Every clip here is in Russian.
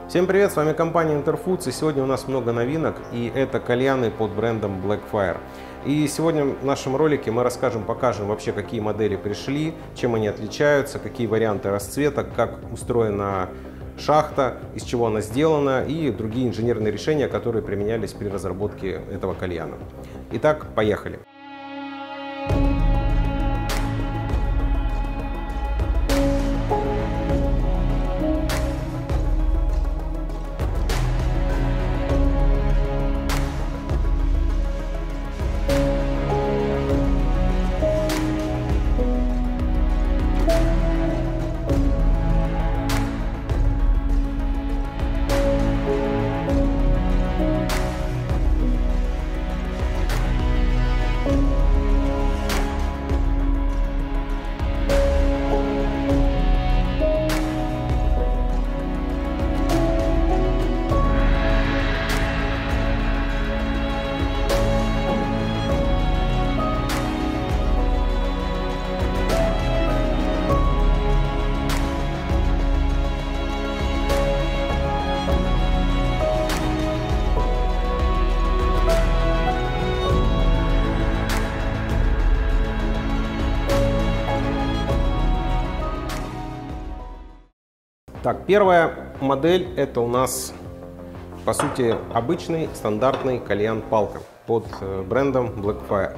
Всем привет, с вами компания Interfoods, и сегодня у нас много новинок, и это кальяны под брендом Blackfire. И сегодня в нашем ролике мы покажем вообще, какие модели пришли, чем они отличаются, какие варианты расцветок, как устроена шахта, из чего она сделана и другие инженерные решения, которые применялись при разработке этого кальяна. Итак, поехали! Так, первая модель — это у нас, по сути, обычный стандартный кальян-палка под брендом Blackfire.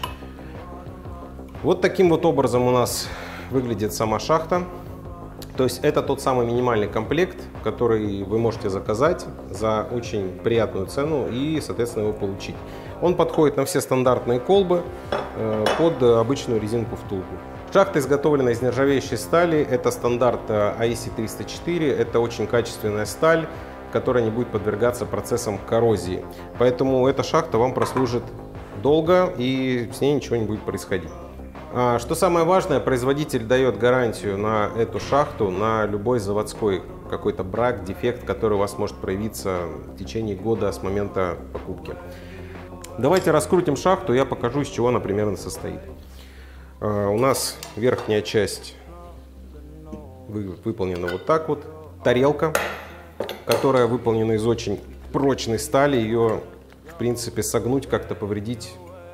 Вот таким вот образом у нас выглядит сама шахта. То есть это тот самый минимальный комплект, который вы можете заказать за очень приятную цену и, соответственно, его получить. Он подходит на все стандартные колбы под обычную резинку-втулку. Шахта изготовлена из нержавеющей стали, это стандарт AEC 304, это очень качественная сталь, которая не будет подвергаться процессам коррозии. Поэтому эта шахта вам прослужит долго и с ней ничего не будет происходить. Что самое важное, производитель дает гарантию на эту шахту на любой заводской какой-то брак, дефект, который у вас может проявиться в течение года с момента покупки. Давайте раскрутим шахту, я покажу, из чего она примерно состоит. У нас верхняя часть выполнена вот так вот. Тарелка, которая выполнена из очень прочной стали. Ее, в принципе, согнуть, как-то повредить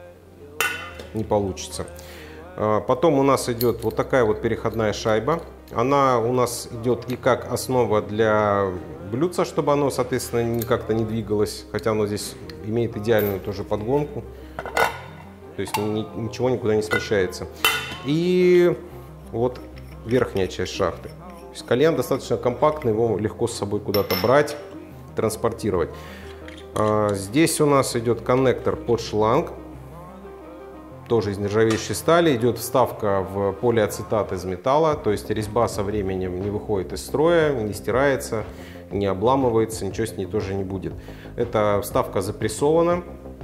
не получится. Потом у нас идет вот такая вот переходная шайба. Она у нас идет и как основа для блюдца, чтобы оно, соответственно, как-то не двигалось. Хотя оно здесь имеет идеальную тоже подгонку. То есть ничего никуда не смещается. И вот верхняя часть шахты. То есть кальян достаточно компактный, его легко с собой куда-то брать, транспортировать. Здесь у нас идет коннектор под шланг. Тоже из нержавеющей стали. Идет вставка в полиацетат из металла. То есть резьба со временем не выходит из строя, не стирается, не обламывается, ничего с ней тоже не будет. Эта вставка запрессована.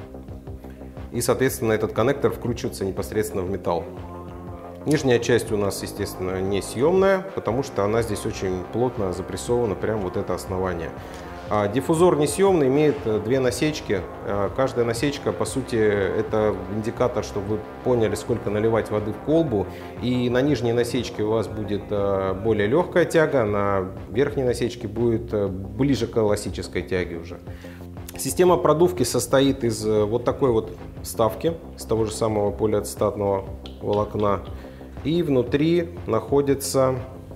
И, соответственно, этот коннектор вкручивается непосредственно в металл. Нижняя часть у нас, естественно, не съемная, потому что она здесь очень плотно запрессована, прям вот это основание. Диффузор несъемный, имеет две насечки. Каждая насечка, по сути, это индикатор, чтобы вы поняли, сколько наливать воды в колбу. И на нижней насечке у вас будет более легкая тяга, на верхней насечке будет ближе к классической тяге уже. Система продувки состоит из вот такой вот вставки, с того же самого полиацетатного волокна. И внутри находятся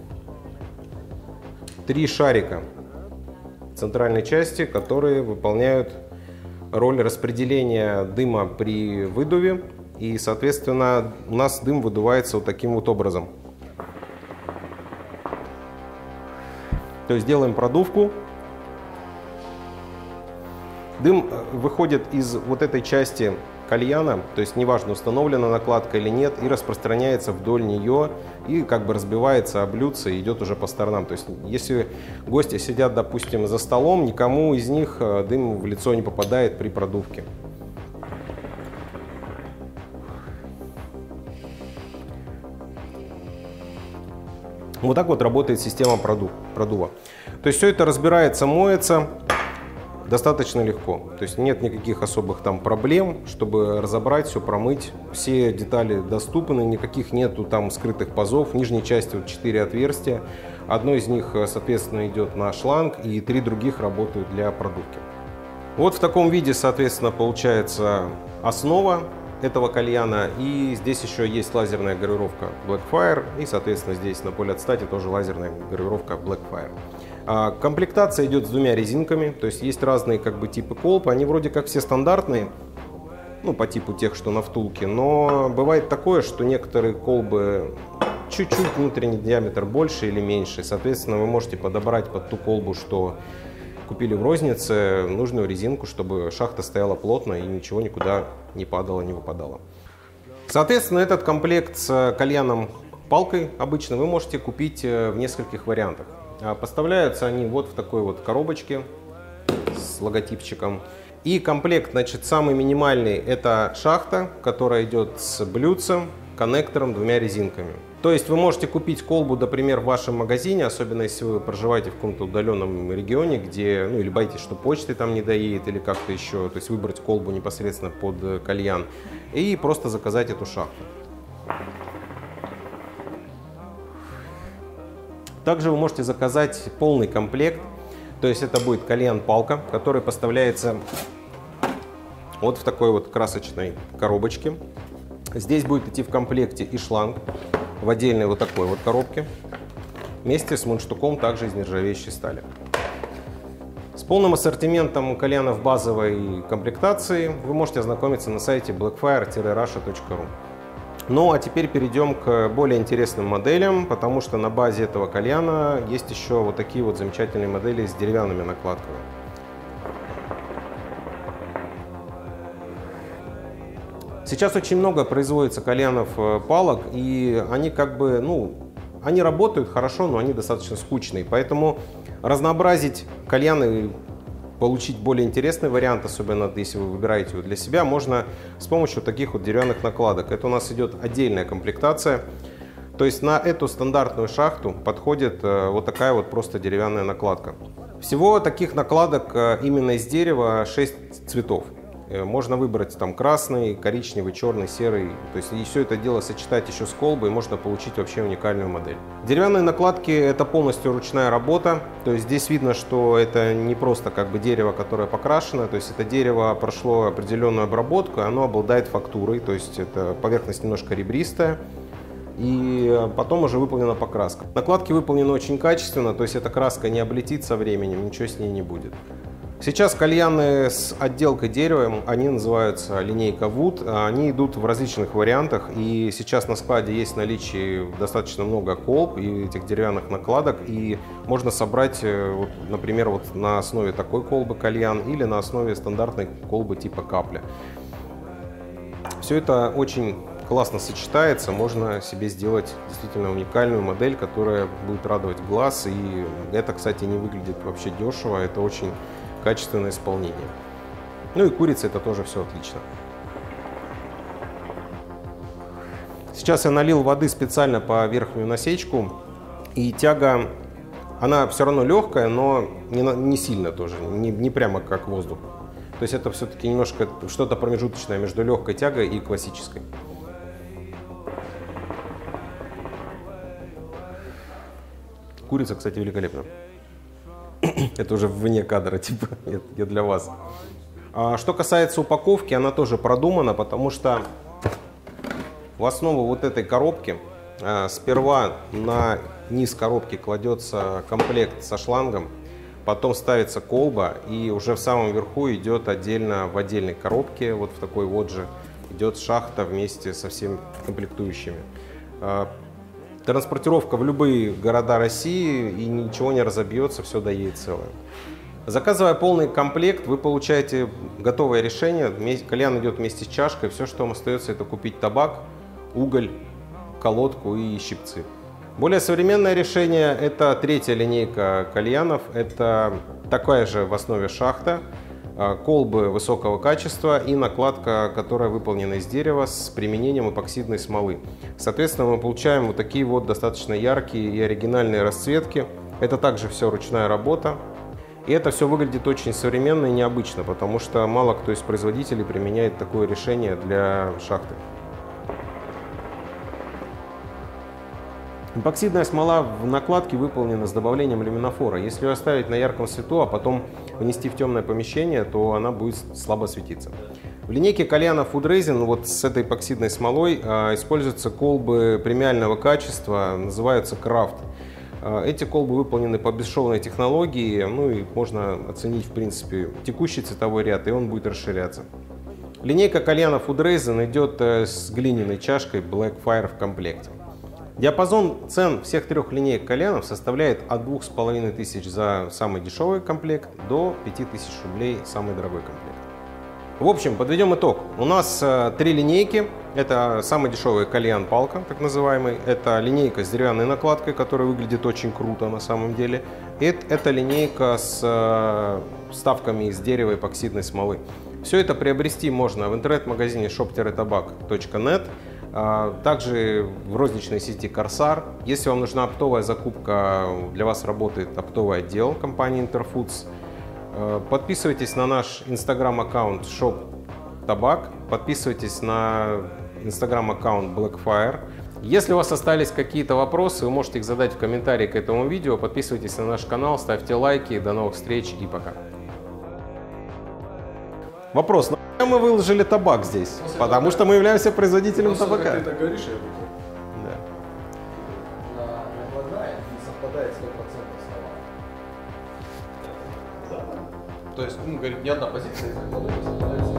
3 шарика в центральной части, которые выполняют роль распределения дыма при выдуве. И, соответственно, у нас дым выдувается вот таким вот образом. То есть делаем продувку. Дым выходит из вот этой части кальяна, то есть неважно, установлена накладка или нет, и распространяется вдоль нее, и как бы разбивается об блюдце и идет уже по сторонам. То есть если гости сидят, допустим, за столом, никому из них дым в лицо не попадает при продувке. Вот так вот работает система продува. То есть все это разбирается, моется. достаточно легко. То есть нет никаких особых там проблем, чтобы разобрать, все промыть. Все детали доступны, никаких нету там скрытых пазов. В нижней части вот 4 отверстия. Одно из них, соответственно, идет на шланг, и 3 других работают для продувки. Вот в таком виде, соответственно, получается основа этого кальяна. И здесь еще есть лазерная гравировка Blackfire. И, соответственно, здесь на поле от стати тоже лазерная гравировка Blackfire. Комплектация идет с 2 резинками. То есть есть разные как бы типы колб. Они вроде как все стандартные, ну, по типу тех, что на втулке. Но бывает такое, что некоторые колбы чуть-чуть внутренний диаметр больше или меньше. Соответственно, вы можете подобрать под ту колбу, что купили в рознице, нужную резинку, чтобы шахта стояла плотно и ничего никуда не падало, не выпадало. Соответственно, этот комплект с кальяном палкой обычно вы можете купить в нескольких вариантах. Поставляются они вот в такой вот коробочке с логотипчиком. И комплект, значит, самый минимальный — это шахта, которая идет с блюдцем, коннектором, 2 резинками. То есть вы можете купить колбу, например, в вашем магазине, особенно если вы проживаете в каком-то удаленном регионе, где, ну, или боитесь, что почты там не доедет, или как-то еще, то есть выбрать колбу непосредственно под кальян и просто заказать эту шахту. Также вы можете заказать полный комплект, то есть это будет кальян-палка, который поставляется вот в такой вот красочной коробочке. Здесь будет идти в комплекте и шланг в отдельной вот такой вот коробке, вместе с мундштуком также из нержавеющей стали. С полным ассортиментом кальянов базовой комплектации вы можете ознакомиться на сайте blackfire-russia.ru. Ну а теперь перейдем к более интересным моделям, потому что на базе этого кальяна есть еще вот такие вот замечательные модели с деревянными накладками. Сейчас очень много производится кальянов палок, и они как бы, ну, они работают хорошо, но они достаточно скучные. Поэтому разнообразить кальяны, получить более интересный вариант, особенно если вы выбираете его для себя, можно с помощью таких вот деревянных накладок. Это у нас идет отдельная комплектация. То есть на эту стандартную шахту подходит вот такая вот просто деревянная накладка. Всего таких накладок именно из дерева 6 цветов. Можно выбрать там красный, коричневый, черный, серый. То есть и все это дело сочетать еще с колбой, можно получить вообще уникальную модель. Деревянные накладки — это полностью ручная работа. То есть здесь видно, что это не просто как бы дерево, которое покрашено. То есть это дерево прошло определенную обработку, оно обладает фактурой. То есть это поверхность немножко ребристая. И потом уже выполнена покраска. Накладки выполнены очень качественно, то есть эта краска не облетит со временем, ничего с ней не будет. Сейчас кальяны с отделкой деревом, они называются линейка Wood, они идут в различных вариантах, и сейчас на складе есть в наличии достаточно много колб и этих деревянных накладок, и можно собрать, вот, например, вот на основе такой колбы кальян или на основе стандартной колбы типа капля. Все это очень классно сочетается, можно себе сделать действительно уникальную модель, которая будет радовать глаз, и это, кстати, не выглядит вообще дешево, это очень качественное исполнение. Ну и курица — это тоже все отлично. Сейчас я налил воды специально по верхнюю насечку, и тяга, она все равно легкая, но не сильно тоже, не прямо как воздух. То есть это все-таки немножко что-то промежуточное между легкой тягой и классической. Курица, кстати, великолепна. Это уже вне кадра, типа, я для вас. Что касается упаковки, она тоже продумана, потому что в основу вот этой коробки сперва на низ коробки кладется комплект со шлангом, потом ставится колба, и уже в самом верху идет отдельно в отдельной коробке, вот в такой вот же, идет шахта вместе со всеми комплектующими. Транспортировка в любые города России, и ничего не разобьется, все доедет целое. Заказывая полный комплект, вы получаете готовое решение. Кальян идет вместе с чашкой. Все, что вам остается, это купить табак, уголь, колодку и щипцы. Более современное решение — это 3-я линейка кальянов. Это такая же в основе шахта, колбы высокого качества и накладка, которая выполнена из дерева с применением эпоксидной смолы. Соответственно, мы получаем вот такие вот достаточно яркие и оригинальные расцветки. Это также все ручная работа. И это все выглядит очень современно и необычно, потому что мало кто из производителей применяет такое решение для шахты. Эпоксидная смола в накладке выполнена с добавлением люминофора. Если ее оставить на ярком свету, а потом внести в темное помещение, то она будет слабо светиться. В линейке кальяна Food Resin вот с этой эпоксидной смолой используются колбы премиального качества, называются Крафт. Эти колбы выполнены по бесшовной технологии, ну и можно оценить в принципе текущий цветовой ряд, и он будет расширяться. Линейка кальяна Food Resin идет с глиняной чашкой Black Fire в комплекте. Диапазон цен всех трех линеек кальянов составляет от 2500 за самый дешевый комплект до 5000 рублей самый дорогой комплект. В общем, подведем итог. У нас три линейки. Это самый дешевый кальян палка, так называемый. Это линейка с деревянной накладкой, которая выглядит очень круто на самом деле. И это линейка с вставками из дерева эпоксидной смолы. Все это приобрести можно в интернет-магазине shop-tabak.net. Также в розничной сети Corsair. Если вам нужна оптовая закупка, для вас работает оптовый отдел компании Interfoods. Подписывайтесь на наш инстаграм-аккаунт shop-tabak, подписывайтесь на инстаграм-аккаунт Blackfire. Если у вас остались какие-то вопросы, вы можете их задать в комментарии к этому видео. Подписывайтесь на наш канал, ставьте лайки. До новых встреч и пока. Вопрос. Мы выложили табак здесь, потому что мы являемся производителем табака. Ты так говоришь, я буду. Да. Накладная не совпадает 100% с товаром. То есть, говорит, ни одна позиция не совпадает.